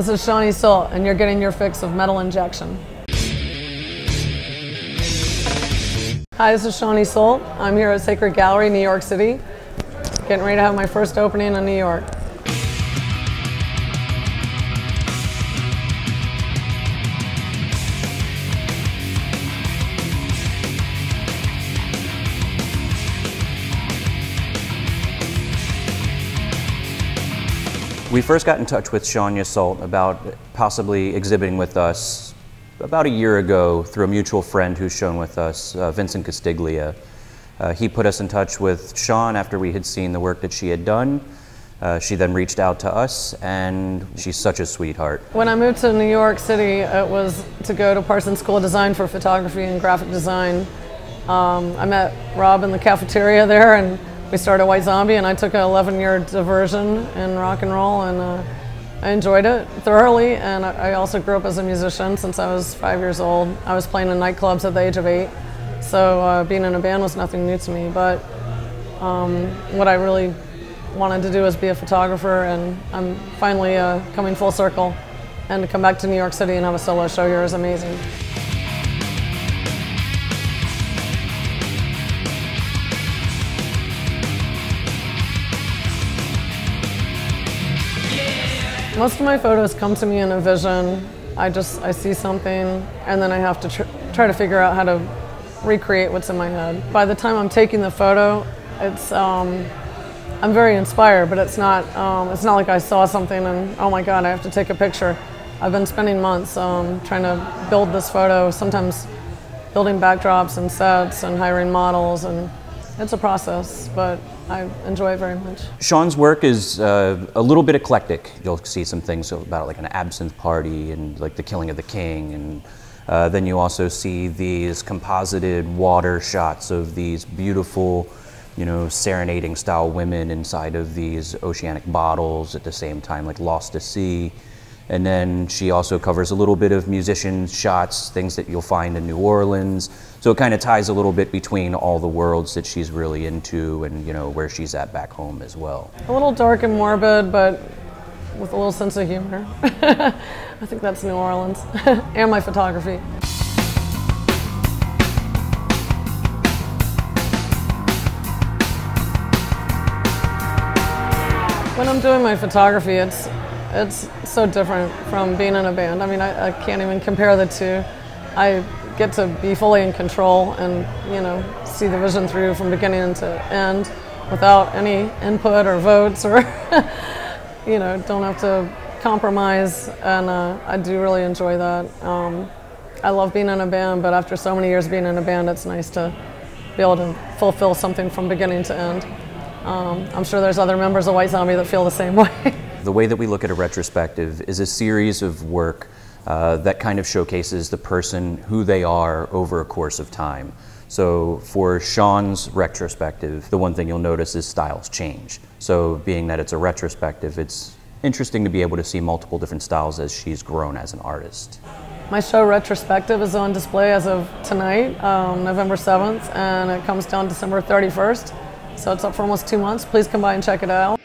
This is Shawnee Solt, and you're getting your fix of metal injection. Hi, this is Shawnee Solt. I'm here at Sacred Gallery, New York City, getting ready to have my first opening in New York. We first got in touch with Shawnee Solt about possibly exhibiting with us about a year ago through a mutual friend who's shown with us, Vincent Castiglia. He put us in touch with Shawn after we had seen the work that she had done. She then reached out to us, and she's such a sweetheart. When I moved to New York City, it was to go to Parsons School of Design for photography and graphic design. I met Rob in the cafeteria there, and we started White Zombie, and I took an 11-year diversion in rock and roll, and I enjoyed it thoroughly. And I also grew up as a musician since I was 5 years old. I was playing in nightclubs at the age of 8, so being in a band was nothing new to me. But what I really wanted to do was be a photographer, and I'm finally coming full circle. And to come back to New York City and have a solo show here is amazing. Most of my photos come to me in a vision. I see something, and then I have to try to figure out how to recreate what's in my head. By the time I'm taking the photo, I'm very inspired, but it's not like I saw something and, oh my God, I have to take a picture. I've been spending months trying to build this photo, sometimes building backdrops and sets and hiring models, and it's a process, but I enjoy it very much. Shawn's work is a little bit eclectic. You'll see some things about like an absinthe party and like the killing of the king, and then you also see these composited water shots of these beautiful, you know, serenading style women inside of these oceanic bottles at the same time, like Lost to Sea. And then she also covers a little bit of musician shots, things that you'll find in New Orleans. So it kind of ties a little bit between all the worlds that she's really into and, you know, where she's at back home as well. A little dark and morbid, but with a little sense of humor. I think that's New Orleans and my photography. When I'm doing my photography, it's so different from being in a band. I mean, I can't even compare the two. I get to be fully in control and, you know, see the vision through from beginning to end without any input or votes or, you know, don't have to compromise, and I do really enjoy that. I love being in a band, but after so many years being in a band, it's nice to be able to fulfill something from beginning to end. I'm sure there's other members of White Zombie that feel the same way. The way that we look at a retrospective is a series of work that kind of showcases the person, who they are over a course of time. So for Shawn's retrospective, the one thing you'll notice is styles change. So being that it's a retrospective, it's interesting to be able to see multiple different styles as she's grown as an artist. My show Retrospective is on display as of tonight, November 7th, and it comes down December 31st. So it's up for almost 2 months. Please come by and check it out.